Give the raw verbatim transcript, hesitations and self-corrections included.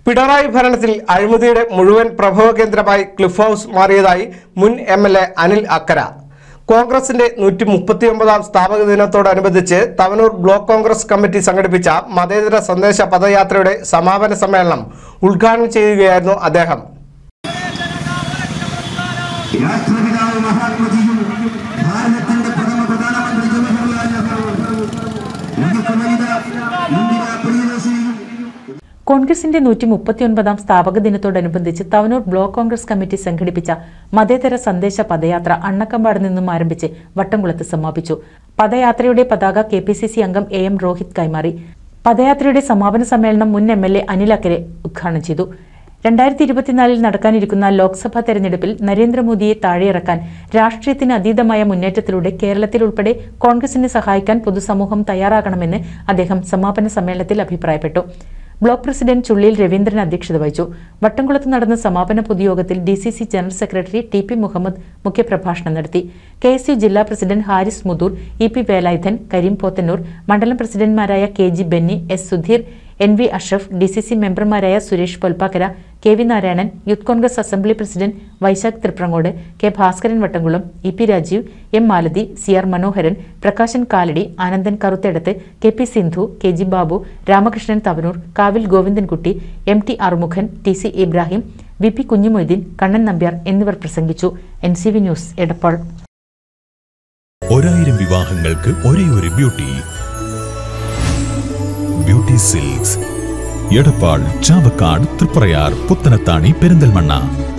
പിണറായി ഭരണത്തിൽ അഴിമതിയുടെ മുഴുവൻ പ്രഭവകേന്ദ്രമായി ക്ലിഫ് ഹൗസ് മാറിയതായി മുൻ M L A Anil Akkara. കോൺഗ്രസിന്റെ നൂറ്റി മുപ്പത്തിയൊമ്പതാം സ്ഥാപക ദിനത്തോടനുബന്ധിച്ച് തവനൂർ ബ്ലോക്ക് കോൺഗ്രസ് കമ്മിറ്റി സംഘടിപ്പിച്ച മതേതര സന്ദേശ പദയാത്രയുടെ സമാപന സമ്മേളനം ഉദ്ഘാടനം ചെയ്യുകയായിരുന്നു അദ്ദേഹം. കോൺഗ്രസിന്റെ നൂറ്റി മുപ്പത്തിയൊൻപതാം സ്ഥാപക ദിനത്തോടനുബന്ധിച്ച് തവനൂർ ബ്ലോക്ക് കോൺഗ്രസ് കമ്മിറ്റി സംഘടിപ്പിച്ച മതേതര സന്ദേശ പദയാത്ര അണ്ണക്കമ്പാട് നിന്നും ആരംഭിച്ച് വട്ടംകുളത്ത് സമാപിച്ചു. പദയാത്രയുടെ പതാക കെ പി സി സി അംഗം എ എം രോഹിത് കൈമാറി. പദയാത്രയുടെ സമാപന സമ്മേളനം മുൻ എം എൽ എ അനിൽ അക്കരെ ഉദ്ഘാടനം ചെയ്തു. രണ്ടായിരത്തി ഇരുപത്തിനാലിൽ നടക്കാനിരിക്കുന്ന ലോക്സഭാ തെരഞ്ഞെടുപ്പിൽ നരേന്ദ്രമോദിയെ താഴെയിറക്കാൻ രാഷ്ട്രീയത്തിന് അതീതമായ മുന്നേറ്റത്തിലൂടെ കേരളത്തിലുൾപ്പെടെ കോൺഗ്രസിനെ സഹായിക്കാൻ പൊതുസമൂഹം തയ്യാറാകണമെന്ന് അദ്ദേഹം സമാപന സമ്മേളനത്തിൽ അഭിപ്രായപ്പെട്ടു. ബ്ലോക്ക് പ്രസിഡന്റ് ചുള്ളിയിൽ രവീന്ദ്രൻ അധ്യക്ഷത വഹിച്ചു. വട്ടംകുളത്ത് നടന്ന സമാപന പൊതുയോഗത്തിൽ D C C general secretary T P Muhammad മുഖ്യപ്രഭാഷണം നടത്തി. കെ എസ് യു ജില്ലാ president Haris Muthoor, E P Velayudhan, Kareem Pothannur, മണ്ഡലം പ്രസിഡന്റുമാരായ K G Benny, S Sudheer, N V Ashraf, D C C മെമ്പർമാരായ Suresh Polpakkara, K V Narayanan, youth Congress assembly president Vaishakh Thriprangode, K Bhaskaran Vattamkulam, E P Rajeev, M Malathi, C R Manoharan, Prakashan Kaladi, Anandan Karuthedath, K P Sindhu, K G Babu, Ramakrishnan Thavanur, Kavil Govindankutty, M T Arumukhan, T C Ibrahim, V P Kunhimoideen, Kannan Nambiar എന്നിവർ പ്രസംഗിച്ചു. N C V news Edappal. ഒരായിരം വിവാഹങ്ങൾക്ക് ഒരേ ഒരു beauty beauty silks, Edappal, Chavakkad, Triprayar, Puthanathani, Perinthalmanna.